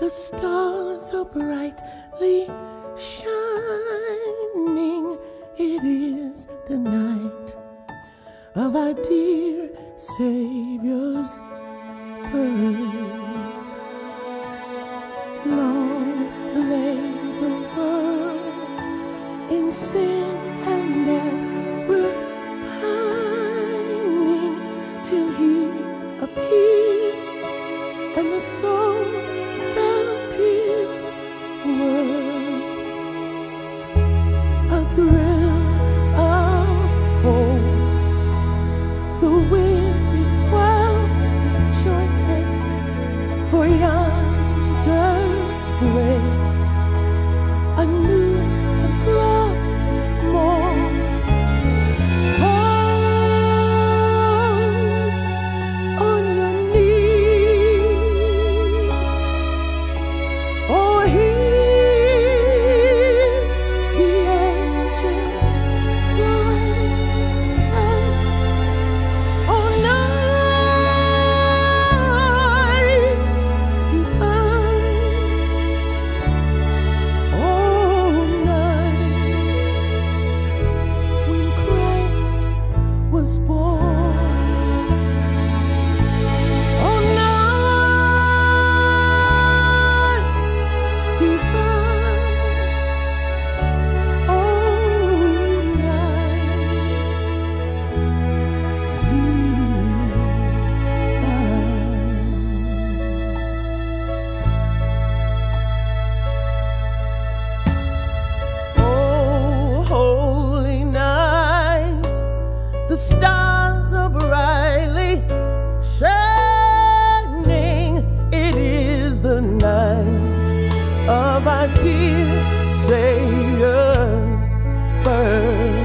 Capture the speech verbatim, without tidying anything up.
The stars are brightly shining. It is the night of our dear Savior's birth. Long lay the world in sin and error pining, till He appears and the soul felt His worth. A thrill of hope, the weary world rejoices, for yonder breaks a new and glorious morn. Fall on your knees, oh, hear the angels' voices. Oh, night divine, oh, night when Christ was born. Oh, night divine, oh, night divine. Oh, holy night, the stars are brightly shining. It is the night of our dear Savior's birth.